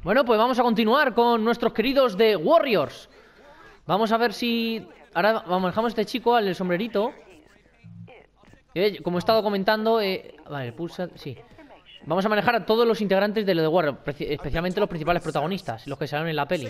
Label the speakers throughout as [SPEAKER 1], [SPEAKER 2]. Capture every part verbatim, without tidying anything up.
[SPEAKER 1] Bueno, pues vamos a continuar con nuestros queridos de Warriors. Vamos a ver si... Ahora vamos, dejamos a este chico, al del sombrerito. Eh, como he estado comentando... Eh... Vale, pulsa... Sí. Vamos a manejar a todos los integrantes de lo de Warriors, especialmente los principales protagonistas, los que salieron en la peli.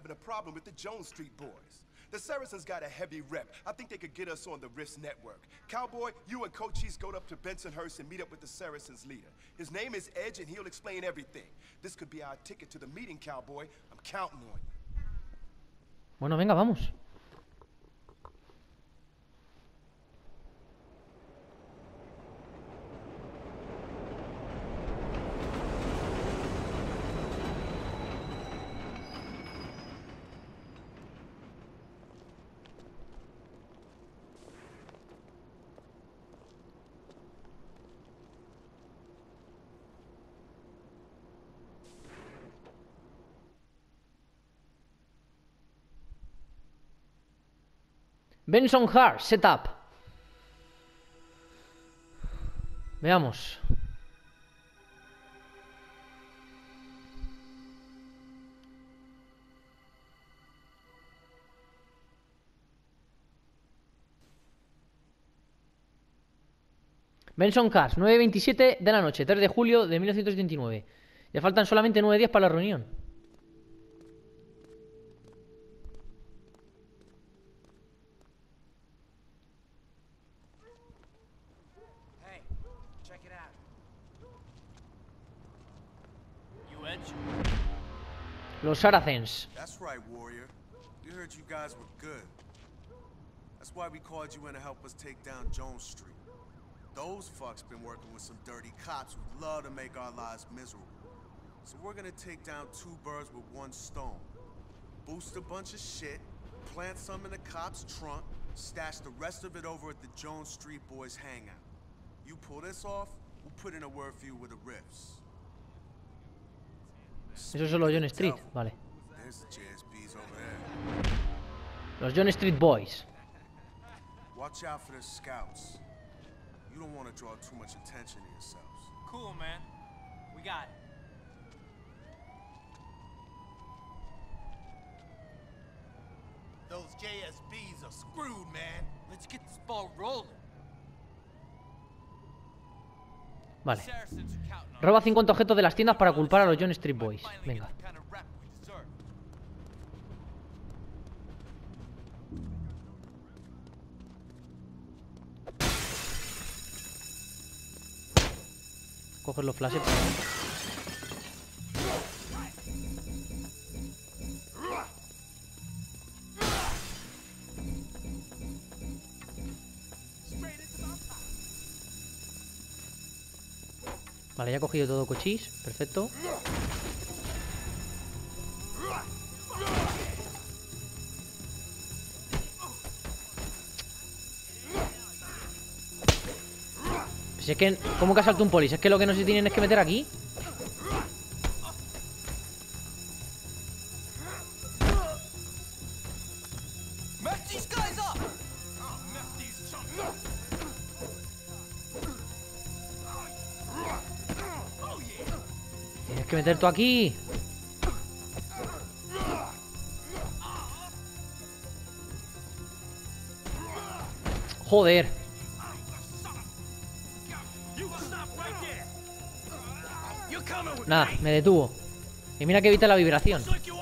[SPEAKER 2] The Saracens got a heavy rep. I think they could get us on the Rift Network. Cowboy, you and Cochise go up to Bensonhurst and meet up with the Saracens leader. His name is Edge and he'll explain everything. This could be our ticket to the meeting, Cowboy. I'm counting on you.
[SPEAKER 1] Bueno, venga, vamos. Bensonhurst, setup. Veamos. Bensonhurst, nueve veintisiete de la noche, tres de julio de mil novecientos setenta y nueve. Ya faltan solamente nueve días para la reunión. Los Saracens.
[SPEAKER 2] That's right, Warrior. We heard you guys were good. That's why we called you in to help us take down Jones Street. Those fucks been working with some dirty cops who'd love to make our lives miserable. So we're gonna take down two birds with one stone. Boost a bunch of shit, plant some in the cops' trunk, stash the rest of it over at the Jones Street Boys hangout. You pull this off, we'll put in a word for you with the Riffs.
[SPEAKER 1] Eso son los John Street, vale. Los John Street Boys.
[SPEAKER 2] Watch out for the scouts. You don't want to draw too much attention to yourselves.
[SPEAKER 3] Cool, man. We got it.
[SPEAKER 4] Those J S Bs are screwed, man.
[SPEAKER 3] Let's get this ball rolling.
[SPEAKER 1] Vale. Roba cincuenta objetos de las tiendas para culpar a los John Street Boys. Venga. Coger los flashes. Vale, ya he cogido todo Cochise. Perfecto. Pues es que... ¿Cómo que ha saltado un polis? Es que lo que no se tienen es que meter aquí. Tienes que meter tú aquí. Joder. Nada, me detuvo. Y mira que evita la vibración.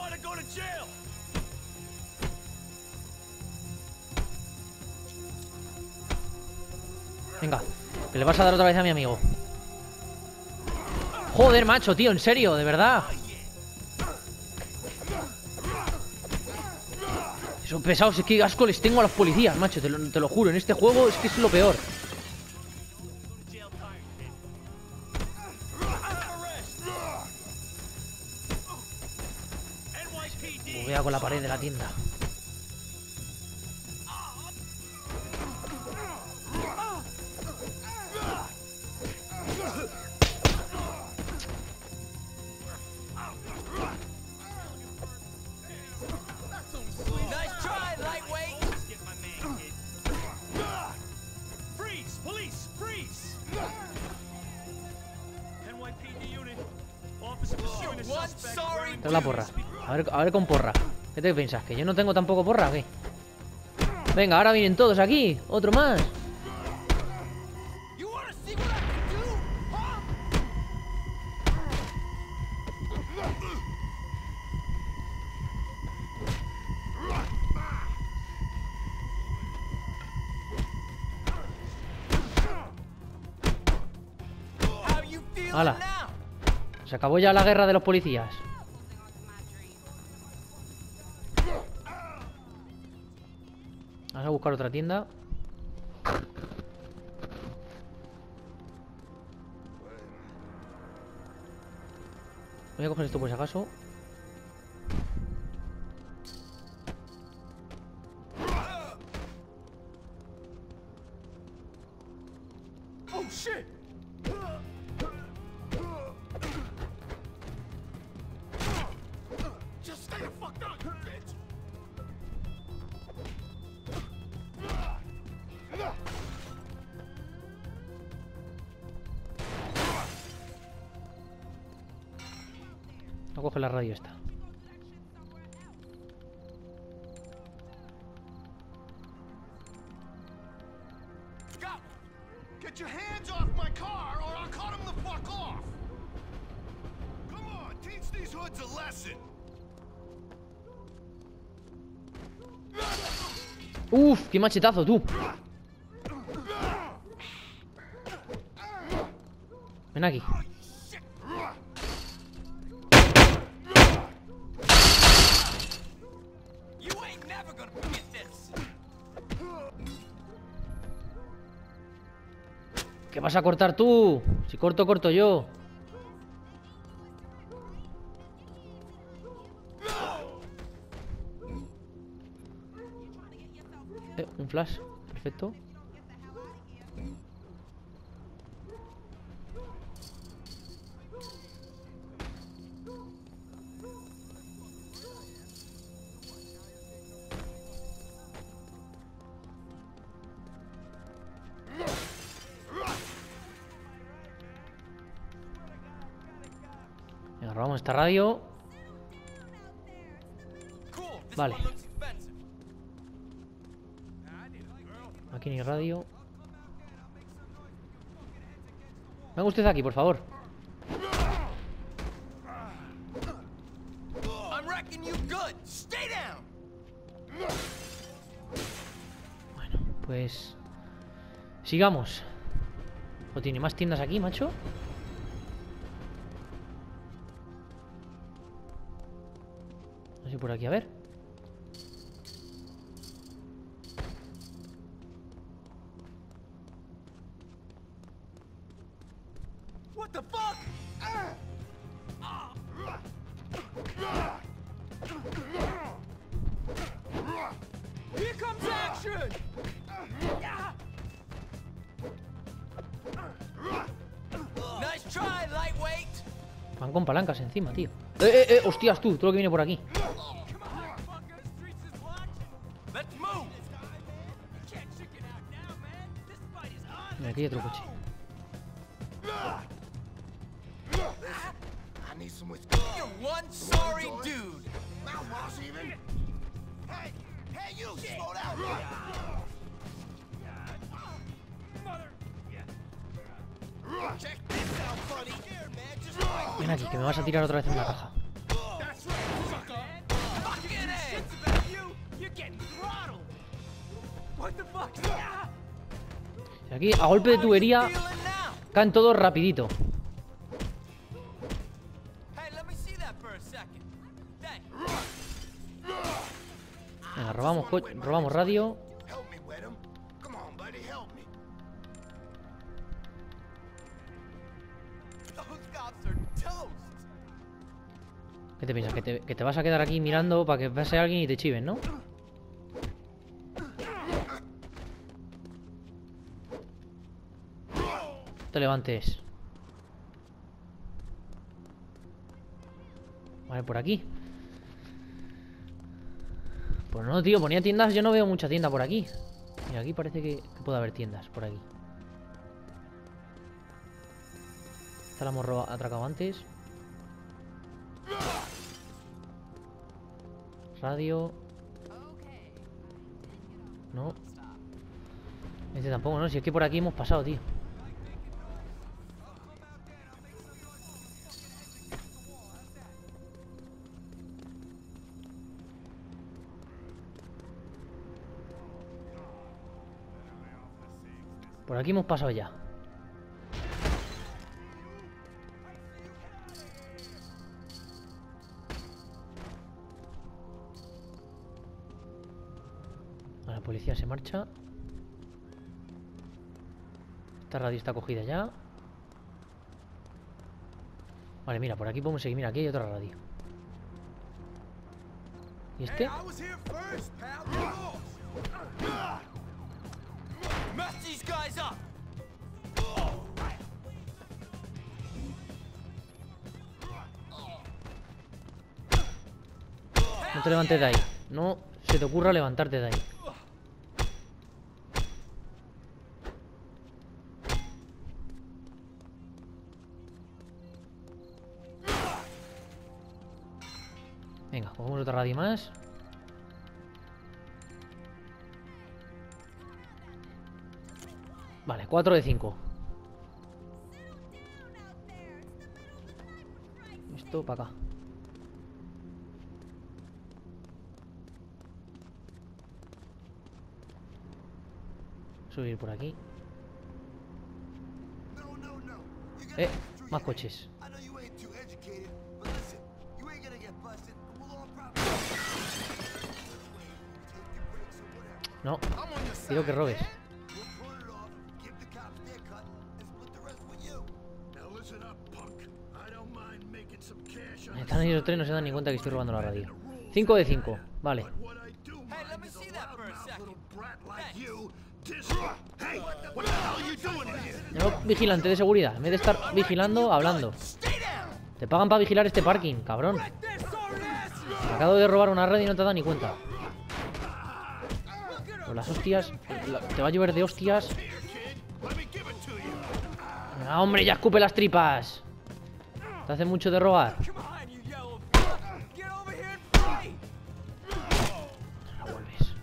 [SPEAKER 1] Venga, que le vas a dar otra vez a mi amigo. Joder, macho, tío, en serio, de verdad. Son pesados, es que asco les tengo a los policías, macho, te lo, te lo juro. En este juego es que es lo peor. Buguea con la pared de la tienda.
[SPEAKER 3] one sorry
[SPEAKER 1] Trae la porra. A ver, a ver con porra. ¿Qué te piensas? ¿Que yo no tengo tampoco porra o qué? Venga, ahora vienen todos aquí. Otro más.
[SPEAKER 3] You wanna see what I can do? Huh? How you feeling
[SPEAKER 1] Hala.
[SPEAKER 3] now?
[SPEAKER 1] Se acabó ya la guerra de los policías. Vamos a buscar otra tienda. Voy a coger esto por si acaso.
[SPEAKER 3] Oh shit!
[SPEAKER 4] Just stay the fuck down, you bitch.
[SPEAKER 1] Voy a coger la radio esta.
[SPEAKER 4] Got one. Get your hands off my car, or I'll cut him the fuck off. Come on, teach these hoods a lesson.
[SPEAKER 1] Uf, qué machetazo, tú. Ven aquí.
[SPEAKER 3] You ain't never gonna forget this.
[SPEAKER 1] ¿Qué vas a cortar tú? Si corto, corto yo. Eh, un flash. Perfecto. Venga, robamos esta radio.
[SPEAKER 3] Cool. This
[SPEAKER 1] Vale.
[SPEAKER 3] one looks expensive.
[SPEAKER 1] Aquí ni radio. Venga usted aquí, por favor.
[SPEAKER 3] I'm wrecking you good. Stay down.
[SPEAKER 1] Bueno, pues... sigamos. ¿O tiene más tiendas aquí, macho? No sé por aquí, a ver.
[SPEAKER 3] What the fuck? Here comes action. Nice try, lightweight.
[SPEAKER 1] Van con palancas encima, tío. Eh, eh, eh, hostias tú, todo lo que viene por aquí.
[SPEAKER 3] Come on, fuckers. Streets is watching. Let's move. You can't chicken out now, man. This fight is on.
[SPEAKER 1] Mira, aquí hay otro coche.
[SPEAKER 4] I need some whiskey.
[SPEAKER 3] You're one sorry dude.
[SPEAKER 4] Mouthwash even. Hey, hey, you slow down. Check this out, buddy. Here, man, just like
[SPEAKER 1] Ven aquí, que me vas a tirar otra vez en una caja.
[SPEAKER 4] that's right, sucker.
[SPEAKER 3] fucking shit's about you. You're getting throttled. What the fuck?
[SPEAKER 1] Y aquí, a golpe de tubería,
[SPEAKER 3] Feeling now?
[SPEAKER 1] caen todos rapidito.
[SPEAKER 3] Hey, let me see that for a second. Thanks.
[SPEAKER 1] Venga, robamos, co- robamos radio.
[SPEAKER 4] Help me, Wedham. Come on, buddy, help me.
[SPEAKER 3] Those cops are toast.
[SPEAKER 1] ¿Qué te piensas? ¿Que te, que te vas a quedar aquí mirando para que pase alguien y te chiven, ¿no? No te levantes. Vale, por aquí. Pues no, tío, ponía tiendas. Yo no veo mucha tienda por aquí. Y aquí parece que, que puede haber tiendas por aquí. Esta la hemos roba- atracado antes. Radio. No. Este tampoco, ¿no? Si es que por aquí hemos pasado, tío. Por aquí hemos pasado ya. La policía se marcha. Esta radio está cogida ya. Vale, mira, por aquí podemos seguir. Mira, aquí hay otra radio. ¿Y este? No te levantes de ahí. No se te ocurra levantarte de ahí. Venga, cogemos otra radio más. Vale, cuatro de cinco. Esto para acá. Subir por aquí. Eh, más coches. No, quiero que robes. Están ahí los tres, no se dan ni cuenta que estoy robando la radio. cinco de cinco, vale. No, vigilante de seguridad. En vez de estar vigilando, hablando. Te pagan para vigilar este parking, cabrón. Acabo de robar una radio y no te has dado ni cuenta. Con las hostias. Te va a llover de hostias. Venga, hombre, ya escupe las tripas. Te hace mucho de robar. La vuelves.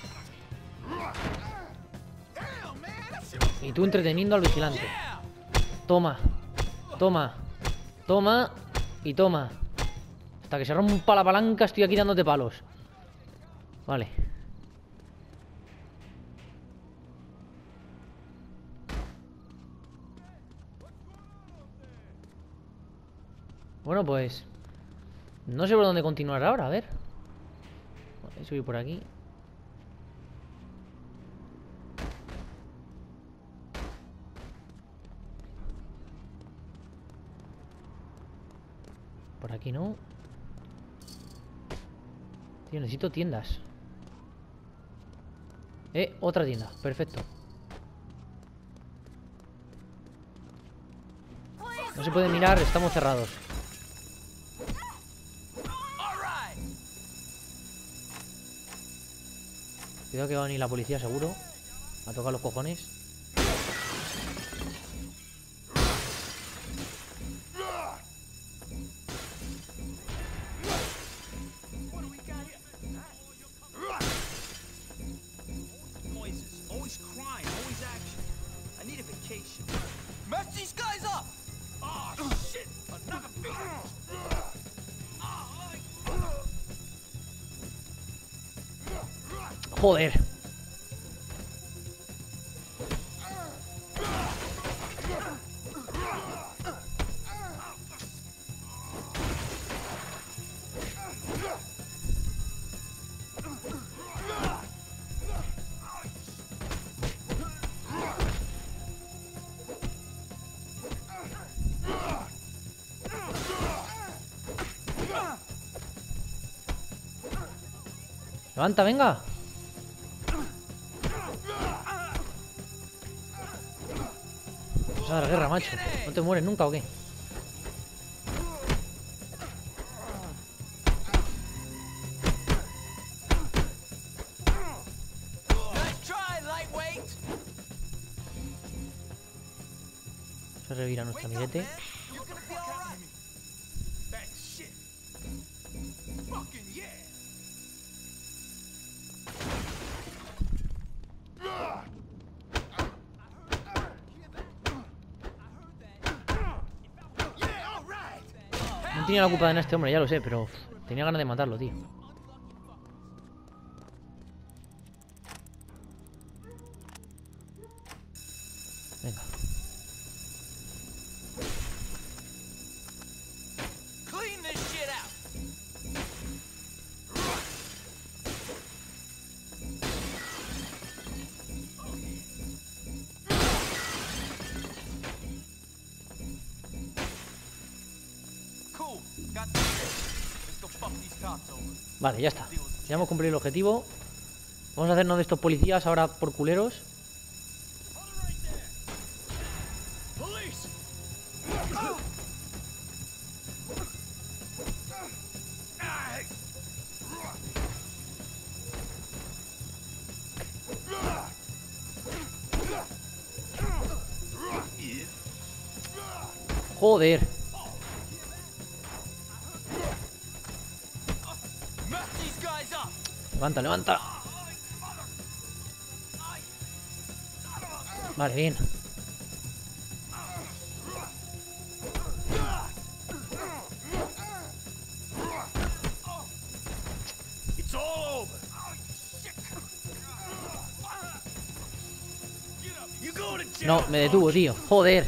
[SPEAKER 1] Y tú entreteniendo al vigilante. Toma. Toma. Toma. Y toma. Hasta que se rompa la palanca estoy aquí dándote palos. Vale. Bueno, pues no sé por dónde continuar ahora, a ver. Voy a subir por aquí. Por aquí no. Tío, necesito tiendas. Eh, otra tienda, perfecto. No se puede mirar, estamos cerrados. Cuidado que va a venir la policía seguro. A tocar los cojones. Joder. Levanta, venga. Vamos a dar guerra, macho. ¿No te mueres nunca o qué? Vamos a revivir a nuestro amiguete. tenía la culpa de este hombre, ya lo sé, pero uf, tenía ganas de matarlo, tío. Venga.
[SPEAKER 3] Clean this shit out. Cool. Got the shit. Let's go fuck these cops over.
[SPEAKER 1] Vale, ya está. Ya hemos cumplido el objetivo. Vamos a hacernos de estos policías ahora por culeros.
[SPEAKER 4] Police!
[SPEAKER 1] Joder.
[SPEAKER 3] Mess these guys up.
[SPEAKER 1] Levanta, levanta. Vale, bien.
[SPEAKER 4] It's all over. You go to jail.
[SPEAKER 1] No, me detuvo, tío. Joder.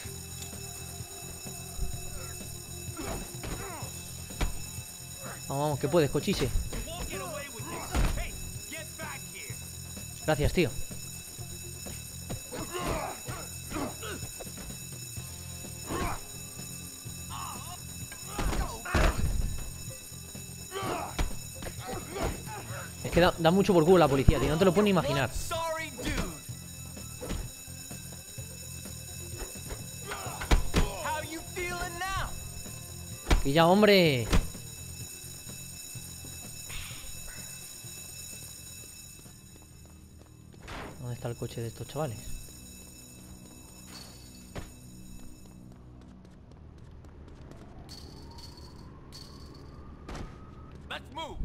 [SPEAKER 1] Vamos, vamos, que puedes, cochise.
[SPEAKER 4] Won't get away with this. Hey, get back here.
[SPEAKER 1] Gracias, tío. Es que da, da mucho por culo la policía, tío. No te lo puedes ni imaginar.
[SPEAKER 3] Sorry, dude. How you feeling now?
[SPEAKER 1] Y ya, hombre. ¿Dónde está el coche de estos chavales?
[SPEAKER 3] Let's move.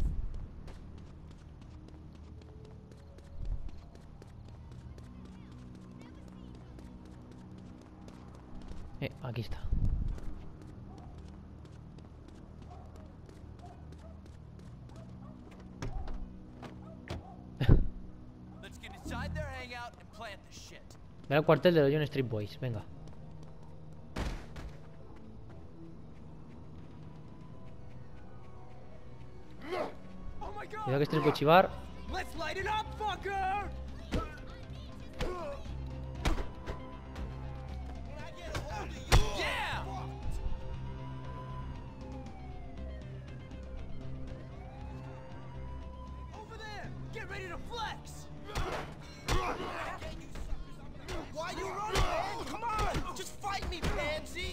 [SPEAKER 1] Eh, aquí está.
[SPEAKER 3] Let's get inside their hangout and plant the shit.
[SPEAKER 1] Ve al cuartel de los John Street Boys, venga.
[SPEAKER 3] Oh my god.
[SPEAKER 1] Cuidado que este es cochivar.
[SPEAKER 3] Let's light it up, fucker. Yeah. Over there. Get ready to flex. Why you running, man? Come on. Just fight me, pansy.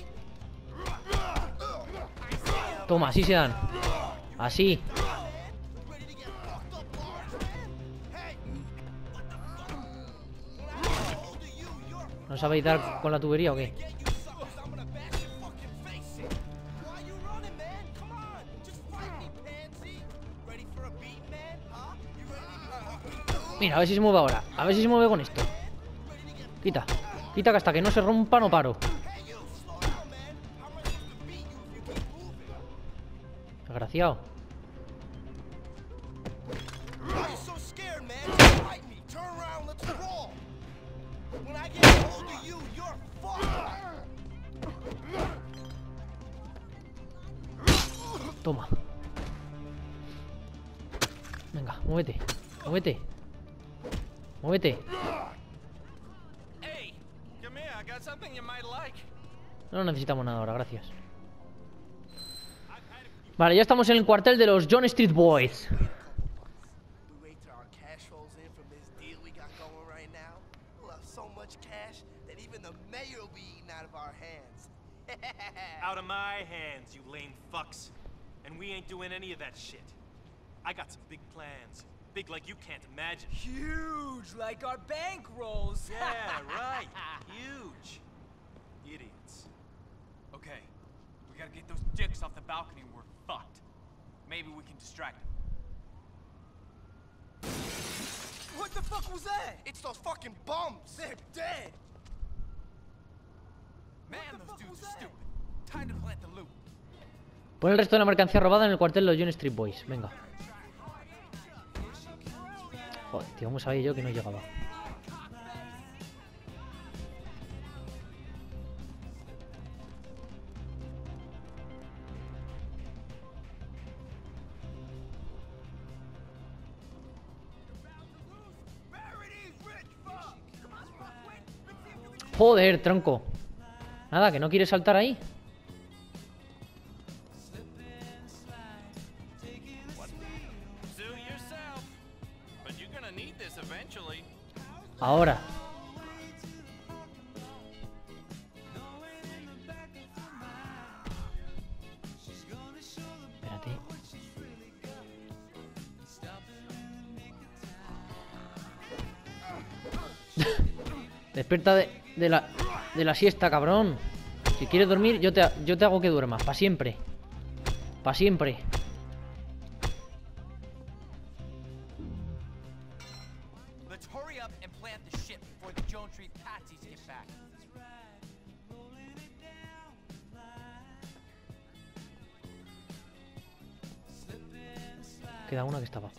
[SPEAKER 1] Toma, así se dan. Así.
[SPEAKER 3] Ready to get fucked up large, man? Hey. What the fuck? When I get hold of you, you're
[SPEAKER 1] ¿No sabéis dar con la tubería o qué?
[SPEAKER 3] get you suckers. I'm gonna bash your fucking face in. Why you running, man? Come on. Just fight me, pansy. Ready for a beat, man? Huh? You ready to fucking
[SPEAKER 1] Mira, a ver si se mueve ahora. A ver si se mueve con esto. Quita. Quita que hasta que no se rompa no paro.
[SPEAKER 3] Hey, you, slow down, man. How am I supposed to beat you if you keep moving?
[SPEAKER 1] Desgraciado.
[SPEAKER 3] Why you so scared, man? Just fight me. Turn around, let's roll. When I get hold of you, you're fucked.
[SPEAKER 1] Toma. Venga, muévete. Muévete. Muévete.
[SPEAKER 3] Hey, come here. I got something you might like.
[SPEAKER 1] No necesitamos nada ahora, gracias. Vale, ya estamos en el cuartel de los John Street Boys.
[SPEAKER 5] We wait till our cash rolls in from this deal we got going right now. We'll have so much cash that even the mayor will be eating out of our hands.
[SPEAKER 6] Out of my hands, you lame fucks. And we ain't doing any of that shit. I got some big plans. Big like you can't imagine.
[SPEAKER 3] Huge, like our bank rolls.
[SPEAKER 6] Yeah, right. Huge. Idiots.
[SPEAKER 3] Okay, we gotta get those dicks off the balcony or we're fucked. Maybe we can distract them. What the fuck was that?
[SPEAKER 5] It's those fucking bums.
[SPEAKER 3] They're dead. Man, those dudes are stupid. Time to plant the loot.
[SPEAKER 1] Pon el resto de la mercancía robada en el cuartel de los John Street Boys. Venga. Joder, tío, ¿cómo sabía yo que no llegaba? Joder, tronco. Nada, que no quieres saltar ahí. Ahora. Espérate. Despierta de, de la de la siesta, cabrón. Si quieres dormir, yo te, yo te hago que duermas. Para siempre. Para siempre. Queda una que está abajo.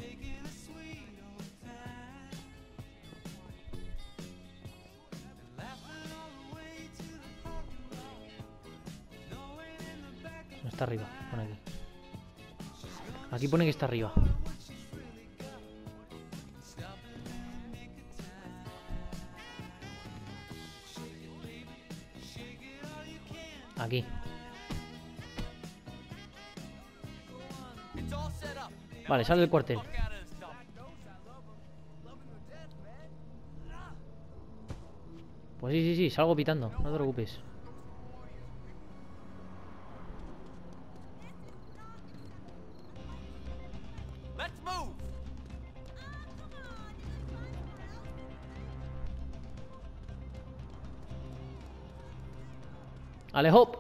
[SPEAKER 1] No está arriba, pone aquí. Aquí pone que está arriba. Aquí. Vale, sale del cuartel. Pues sí, sí, sí, salgo pitando, no te preocupes. Ale, hop.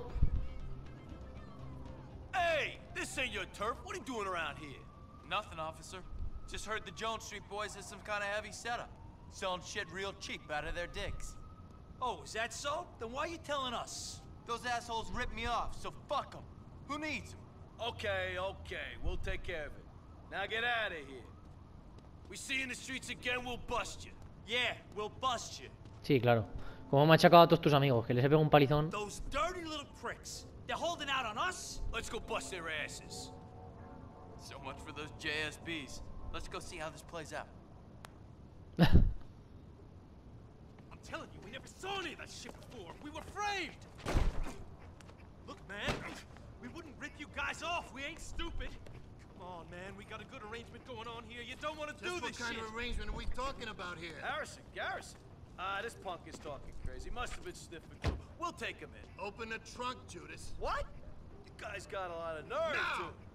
[SPEAKER 3] Hey, this ain't your turf. What are you doing around here? Nothing, officer. Just heard the Jones Street Boys has some kind of heavy setup. Selling shit real cheap out of their digs. Oh, is that so? Then why are you telling us? Those assholes ripped me off, so fuck them. Who needs them? Okay, okay. We'll take care of it. Now get out of here. We see you in the streets again, we'll bust you. Yeah, we'll bust you.
[SPEAKER 1] Sí, claro. Como me ha machacado a todos tus amigos, que les he pegado un palizón.
[SPEAKER 3] Those dirty little pricks. They're holding out on us? Let's go bust their asses. So much for those J S Bs. Let's go see how this plays out. I'm telling you, we never saw any of that shit before. We were framed. Look, man, we wouldn't rip you guys off. We ain't stupid. Come on, man, we got a good arrangement going on here. You don't want to do this shit.
[SPEAKER 4] What kind of arrangement are we talking about here?
[SPEAKER 3] Harrison, Garrison. Ah, uh, this punk is talking crazy. Must have been sniffing too. We'll take him in.
[SPEAKER 4] Open the trunk, Judas.
[SPEAKER 3] What? You guys got a lot of nerve,
[SPEAKER 4] No.
[SPEAKER 3] too.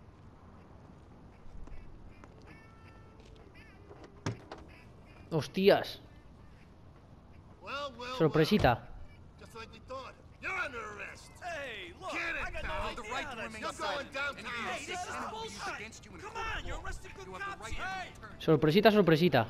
[SPEAKER 1] Hostias.
[SPEAKER 4] Well, well,
[SPEAKER 1] Sorpresita.
[SPEAKER 4] well. Just like we thought. You're under arrest.
[SPEAKER 3] Hey, look,
[SPEAKER 4] Get it,
[SPEAKER 3] I got
[SPEAKER 4] pal.
[SPEAKER 3] no
[SPEAKER 4] The
[SPEAKER 3] idea
[SPEAKER 4] right
[SPEAKER 3] how
[SPEAKER 4] to
[SPEAKER 3] that
[SPEAKER 4] remain
[SPEAKER 3] stuff
[SPEAKER 4] silent.
[SPEAKER 3] goes.
[SPEAKER 4] You're going downtown.
[SPEAKER 3] Hey, this is bullshit. Come on, you're arresting good cops here. Hey.
[SPEAKER 1] Sorpresita, sorpresita.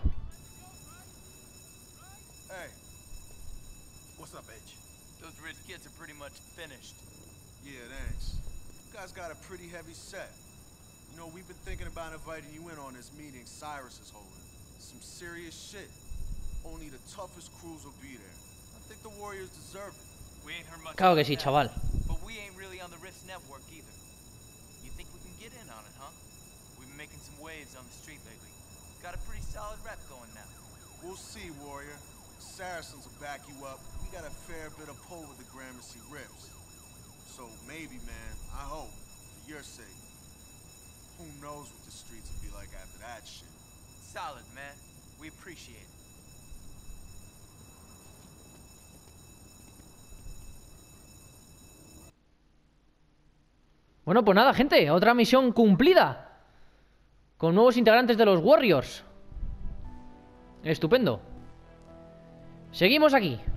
[SPEAKER 2] Hey. What's up, Edge?
[SPEAKER 3] Those rich kids are pretty much finished.
[SPEAKER 2] Yeah, thanks. You guys got a pretty heavy set. You know, we've been thinking about inviting you in on this meeting Cyrus is holding. Some serious shit. Only the toughest crews will be there. I think the Warriors deserve it.
[SPEAKER 3] We ain't heard much
[SPEAKER 1] Claro que
[SPEAKER 3] about
[SPEAKER 1] sí,
[SPEAKER 3] that,
[SPEAKER 1] chaval.
[SPEAKER 3] But we ain't really on the Rift network either. You think we can get in on it, huh? We've been making some waves on the street lately. Got a pretty solid rep going now.
[SPEAKER 2] We'll see, Warrior. Saracens will back you up. We got a fair bit of pull with the Gramercy Rips. So maybe, man, I hope, for your sake. Who knows what the streets will be like after that shit.
[SPEAKER 3] Solid, man. We appreciate it.
[SPEAKER 1] Bueno, pues nada, gente. Otra misión cumplida. Con nuevos integrantes de los Warriors. Estupendo. Seguimos aquí.